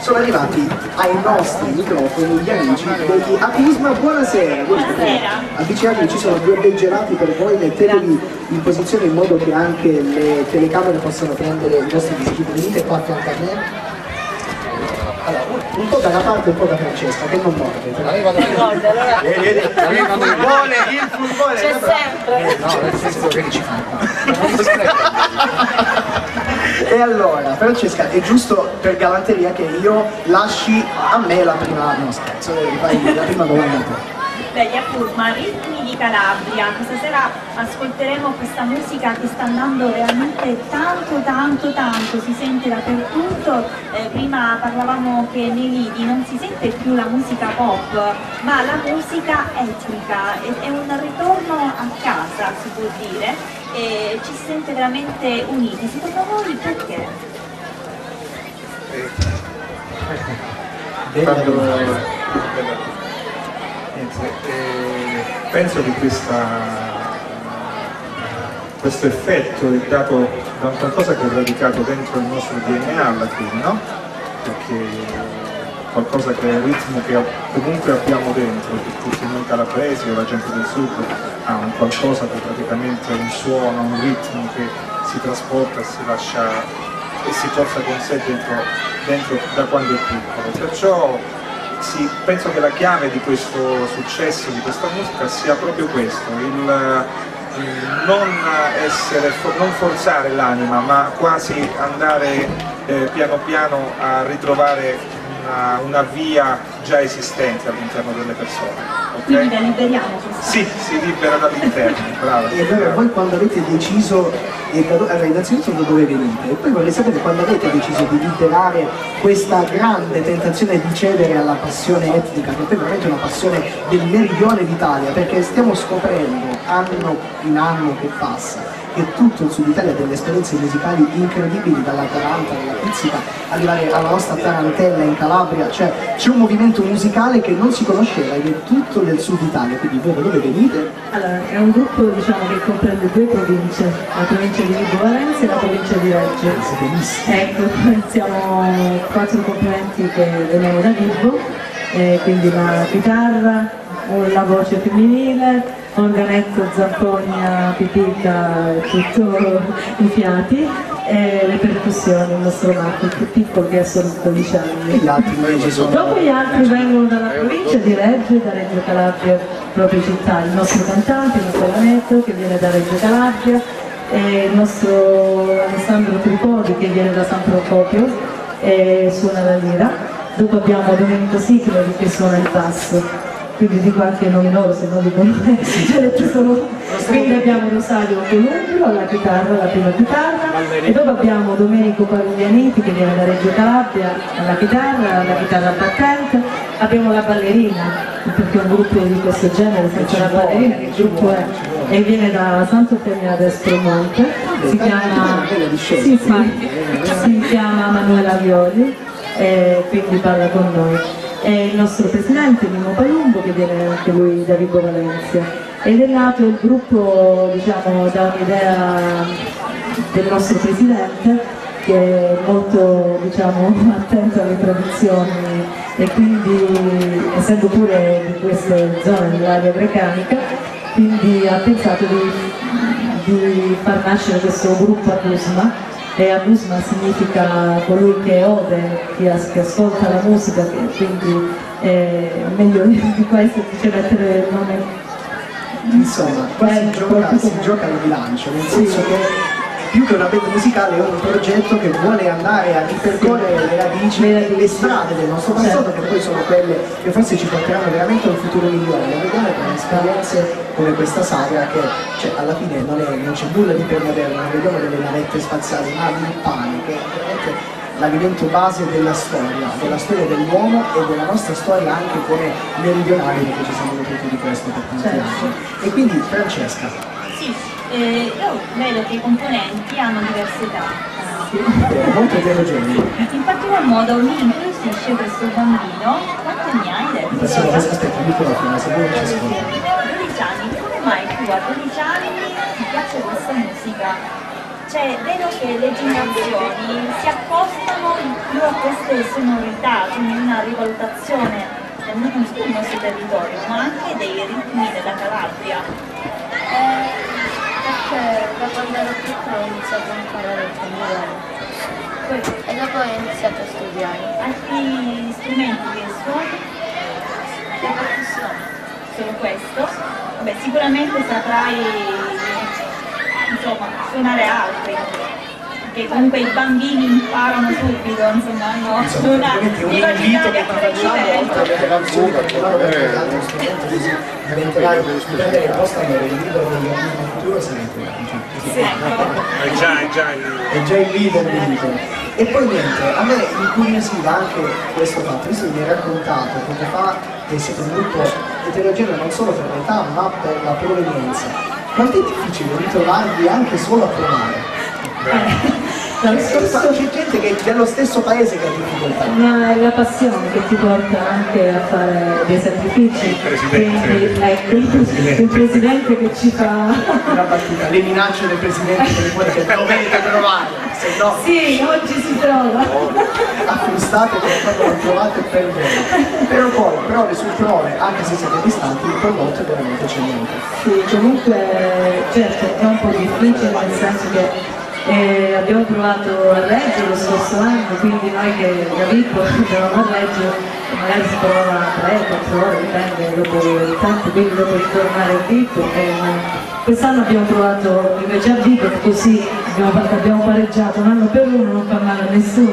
sono arrivati ai nostri microfoni gli amici degli Acusma. Buonasera. Buonasera. Avvicinatevi, ci sono due bei gelati per voi, mettetevi in posizione in modo che anche le telecamere possano prendere i vostri vestiti. Venite qua accanto a me. Allora, un po' da una parte e un po' da Francesca, che non morde. Il fulgore c'è sempre. No, nel senso che ci fanno. E allora, Francesca, è giusto per galanteria che io lasci a me la prima, no scherzo, fai la prima domanda a te. Beh, gli Acusma, ritmi di Calabria. Questa sera ascolteremo questa musica che sta andando veramente tanto, si sente dappertutto. Prima parlavamo che nei lidi non si sente più la musica pop, ma la musica etnica. È un ritorno a casa, si può dire, e ci si sente veramente uniti. Secondo voi perché? Penso che questo effetto è dato da un qualcosa che è radicato dentro il nostro DNA alla fine, no? Perché qualcosa che è il ritmo che comunque abbiamo dentro, che tutti noi calabresi o la gente del sud ha un qualcosa che praticamente è un suono, un ritmo che si trasporta e si lascia e si porta con sé dentro da quando è piccolo. Perciò sì, penso che la chiave di questo successo, di questa musica, sia proprio questo, il non forzare l'anima, ma quasi andare piano piano a ritrovare una via già esistente all'interno delle persone. Okay? Quindi la liberiamo questa? Sì, si libera dall'interno, brava. E allora voi quando avete deciso, allora innanzitutto da dove venite? E poi vorrei sapere quando avete deciso di liberare questa grande tentazione di cedere alla passione etnica, che poi è veramente una passione del meridione d'Italia, perché stiamo scoprendo anno in anno che passa che tutto il Sud Italia ha delle esperienze musicali incredibili, dalla Taranta, dalla Pizzica, arrivare alla nostra Tarantella in Calabria, cioè c'è un movimento musicale che non si conosceva ed è tutto del Sud Italia. Quindi voi da dove venite? Allora, è un gruppo, diciamo, che comprende due province, la provincia di Vibo Valentia e la provincia di Reggio. Ecco, siamo 4 componenti che veniamo da Vibo, quindi la chitarra, la voce femminile, organetto, zamponia, pipica, tutto i fiati, e le percussioni, il nostro Marco, il più piccolo che ha solo 12 anni. Gli altri invece sono... Dopo gli altri vengono dalla provincia di Reggio e da Reggio Calabria, proprio città, il nostro cantante, il nostro Lanetto che viene da Reggio Calabria, e il nostro Alessandro Tripodi che viene da San Procopio e suona la lira. Dopo abbiamo Domenico Sicleri che suona il basso. Quindi dico anche i nomi loro, se no dicono quindi abbiamo Rosario Columbro alla chitarra, la prima chitarra, e dopo abbiamo Domenico Parulianiti che viene da Reggio Calabria alla chitarra battente, abbiamo la ballerina, perché è un gruppo di questo genere senza la ballerina, che il gruppo è, e viene da Santo Termina d'Espromonte, si chiama Manuela Violi, e quindi parla con noi. E il nostro presidente Mimo Palumbo che viene anche lui da Vibo Valentia, ed è nato il gruppo, diciamo, da un'idea del nostro presidente che è molto, diciamo, attento alle tradizioni e quindi, essendo pure di queste zone dell'area grecanica, quindi ha pensato di far nascere questo gruppo Acusma. E Acusma significa colui che ode, che ascolta la musica, quindi meglio di questo dice mettere il nome. Insomma, qua si gioca il bilancio, nel senso che più che una band musicale è un progetto che vuole andare a ripercorrere le radici e le strade del nostro passato, che poi sono quelle che forse ci porteranno veramente a un futuro migliore. Lo vediamo con esperienze come questa saga che, cioè, alla fine non c'è nulla di permoderno, non vediamo delle navette spaziali, ma di pane, che è veramente l'alimento base della storia dell'uomo e della nostra storia anche come meridionali, perché ci siamo occupati di questo per tanti anni. E quindi Francesca. Sì, io vedo che i componenti hanno diverse età. Molto eterogeneo. In particolar modo mi incuriosisce questo bambino. Quanti anni hai detto? Aspetta, il microfono, se vuoi ci ascolta. 12 anni, come mai tu a 12 anni ti piace questa musica? vedo che le generazioni si accostano più a queste sonorità, quindi una rivalutazione non solo del nostro territorio, ma anche dei ritmi della Calabria. Perché da quando ero piccola ho iniziato a imparare il tamburo e dopo ho iniziato a studiare. Altri strumenti che suoni? Le percussioni. Solo questo? Vabbè, sicuramente saprai, insomma, suonare altri. Perché comunque i bambini imparano subito, insomma, hanno una un invito che ti facciamo, oltre livello. alle canzoni, perché loro per altri strumenti così diventeranno prendere il posto nel libro del futuro sarebbe Sì, ecco. è già il leader mi dicono. E poi niente, a me incuriosiva anche questo fatto, visto che mi hai raccontato poco fa che siete un gruppo eterogeneo non solo per l'età ma per la provenienza. Quanto è difficile ritrovarvi anche solo a provare? C'è gente che dello stesso paese che ha difficoltà. Ma è la passione che ti porta anche a fare dei sacrifici. Quindi ecco, il presidente che ci fa. Una battuta, le minacce del presidente che dovete provare, se no Sì, oggi si prova. affrustate come quando non trovate per voi. Però poi, prove su prove, anche se siete distanti, il prodotto è veramente eccellente. Sì, comunque certo è un po' difficile nel senso che abbiamo provato a Reggio lo scorso anno, quindi noi che da Vibo andavamo a Reggio magari si prova 3-4 ore, dipende dopo il tempo, quindi dopo ritornare a Vibo. Quest'anno abbiamo provato invece a Vibo, così abbiamo pareggiato un anno per uno, non fa male a nessuno.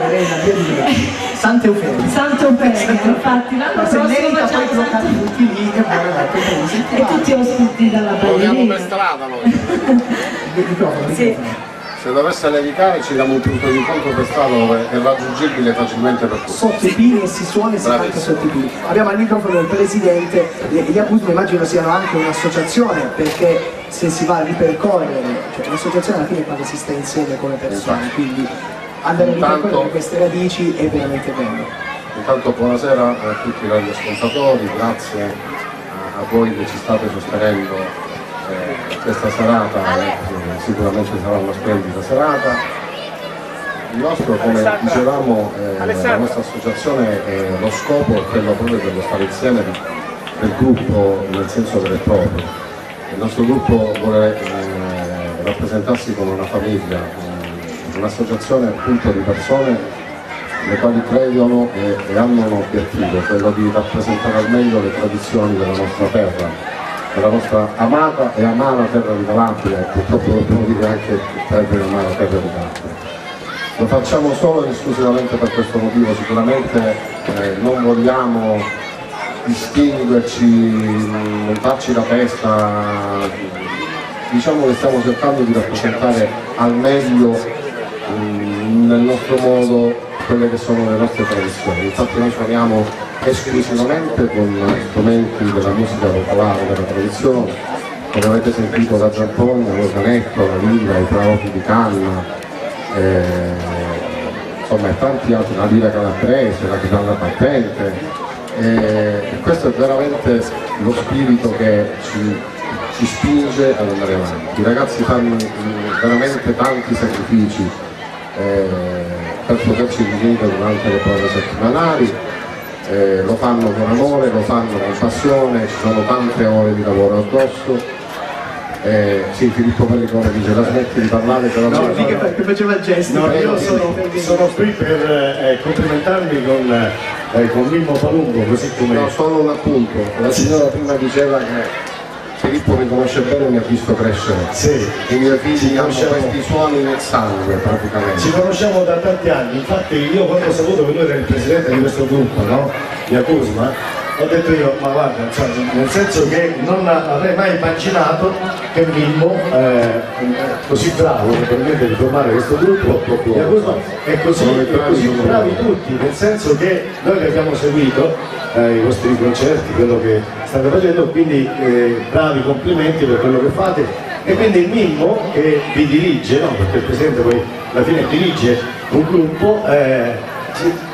Sante Eufemia. Santo Eufemia, infatti l'anno Se prossimo merita poi facciamo bloccare Santo tutti lì e poi andate e tutti ospiti dalla Corriamo ballerina. per strada noi. il microfono. Sì. Se dovesse nevicare ci diamo un punto di incontro per strada dove è raggiungibile facilmente per tutti. Sotto i pini e si suona e si canta sotto i pini. Abbiamo al microfono il presidente, gli Acusmi immagino siano anche un'associazione perché se si va a ripercorrere, cioè l'associazione alla fine è quando si sta insieme come persone, quindi andare a ripercorrere queste radici è veramente bello. Intanto buonasera a tutti i radioascoltatori, grazie a voi che ci state sostenendo questa serata, sicuramente sarà una splendida serata. Il nostro, come dicevamo, la nostra associazione, lo scopo è quello proprio dello stare insieme del gruppo nel senso vero e proprio. Il nostro gruppo vuole rappresentarsi come una famiglia, un'associazione appunto di persone le quali credono e hanno un obiettivo, quello di rappresentare al meglio le tradizioni della nostra terra, della nostra amata e amara terra di Calabria, e purtroppo dobbiamo dire anche terra amara terra di Calabria. Lo facciamo solo ed esclusivamente per questo motivo, sicuramente non vogliamo distinguerci, montarci la testa, diciamo che stiamo cercando di rappresentare al meglio nel nostro modo quelle che sono le nostre tradizioni. Infatti noi suoniamo esclusivamente con strumenti della musica popolare, della tradizione, come avete sentito la zampogna, l'organetto, la lira, i trauti di canna, insomma e tanti altri, la lira calabrese, la chitarra battente, questo è veramente lo spirito che ci spinge ad andare avanti. I ragazzi fanno veramente tanti sacrifici per poterci riunire durante le prove settimanali, lo fanno con amore, lo fanno con passione, ci sono tante ore di lavoro addosso. Sì, Filippo Pellicone dice la smetti di parlare però No, lì che faceva il gesto. No, io sono qui per complimentarmi con Mimmo Palumbo, così come... No, solo un appunto, la signora prima diceva che Filippo mi conosce bene e mi ha visto crescere. Sì. I miei figli hanno questi suoni nel sangue praticamente. Ci conosciamo da tanti anni, infatti io quando ho saputo che lui era il presidente di questo gruppo, no? Di Acusma, ho detto io, ma guarda, cioè, nel senso che non avrei mai immaginato che Mimmo, così bravo naturalmente di formare questo gruppo di Acusma, e così bravi tutti, nel senso che noi li abbiamo seguito, i vostri concerti, quello che state facendo, quindi bravi, complimenti per quello che fate. E quindi il Mimmo che vi dirige, no? Perché il presidente poi alla fine dirige un gruppo,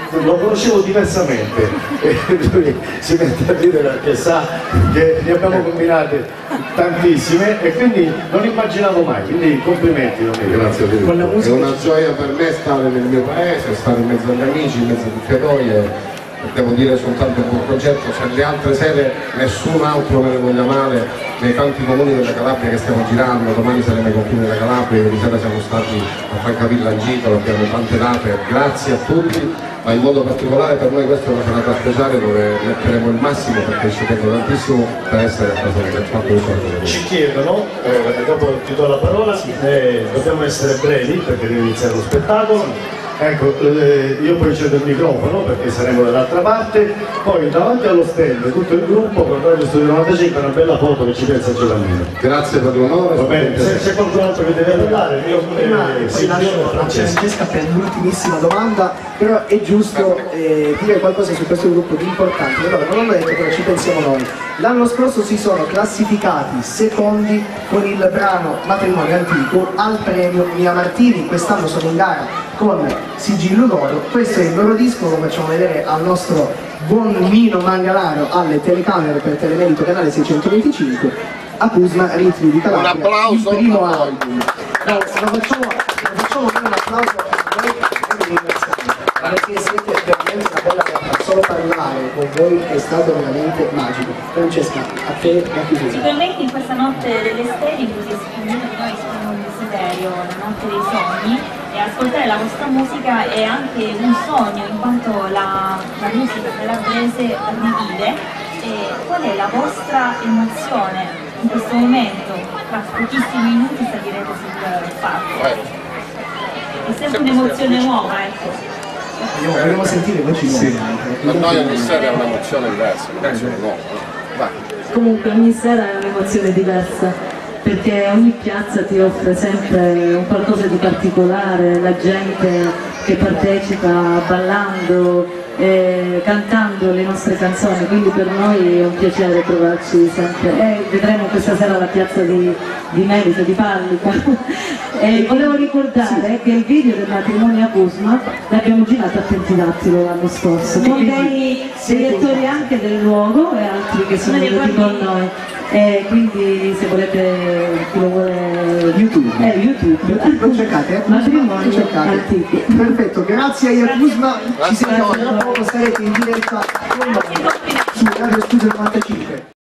lo conoscevo diversamente e lui si mette a ridere perché sa che ne abbiamo combinate tantissime e quindi non immaginavo mai, quindi complimenti Domenico. Grazie a te. Con la musica È una gioia per me stare nel mio paese, stare in mezzo agli amici, in mezzo a tutti voi e devo dire soltanto un buon progetto. Se le altre sere nessun altro me ne voglia male, nei tanti comuni della Calabria che stiamo girando, domani saremo ai confini della Calabria, ieri sera siamo stati a Francavilla in Gitolo, abbiamo tante date, grazie a tutti, ma in modo particolare per noi questa è una serata speciale dove metteremo il massimo perché ci tengo tantissimo per essere a casa del fatto di solito. Ci chiedono, dopo ti do la parola, dobbiamo essere brevi perché deve iniziare lo spettacolo. Ecco, io poi cedo il microfono perché saremo dall'altra parte, poi davanti allo stand tutto il gruppo con Radio Studio 95 una bella foto che ci pensa Giovannino. Grazie per l'onore. Va bene, se c'è qualcun altro che deve parlare, io poi lascio a Francesca per l'ultimissima domanda, però è giusto dire qualcosa su questo gruppo di importante, allora non l'ho detto però ci pensiamo noi. L'anno scorso si sono classificati secondi con il brano Matrimonio Antico al premio Mia Martini, quest'anno sono in gara con Sigillo d'Oro, questo è il loro disco, lo facciamo vedere al nostro buon Nino Mangalaro alle telecamere per Telemerito canale 625, Acusma Ritmi di Calabria, un applauso, il primo album. No, lo facciamo con un applauso a voi perché siete veramente una bella realtà, solo parlare con voi è stato veramente magico. Francesca, a te la chiusura. Sicuramente in questa notte delle stelle in cui si esprime di noi esprime un desiderio, la notte dei sogni, e ascoltare la vostra musica è anche un sogno in quanto la musica calabrese rivive. E qual è la vostra emozione in questo momento? Tra pochissimi minuti salirete sul palco. È sempre un'emozione nuova, ecco. Vogliamo sentire voci nuove. Per noi ogni sera è un'emozione diversa, un'emozione nuova. Comunque ogni sera è un'emozione diversa, perché ogni piazza ti offre sempre un qualcosa di particolare, la gente che partecipa ballando, cantando le nostre canzoni, quindi per noi è un piacere trovarci sempre. Vedremo questa sera la piazza di Merito, di Pallica. Volevo ricordare che il video del matrimonio a Acusma l'abbiamo girato a Pentidattilo l'anno scorso, con dei direttori anche del luogo e altri che sono venuti con noi. Quindi se volete, chi lo vuole, YouTube. Lo cercate? Matrimonio Antico. Perfetto, grazie a Acusma, ci sentiamo tra poco, sarete in diretta con noi su Radio Studio 95.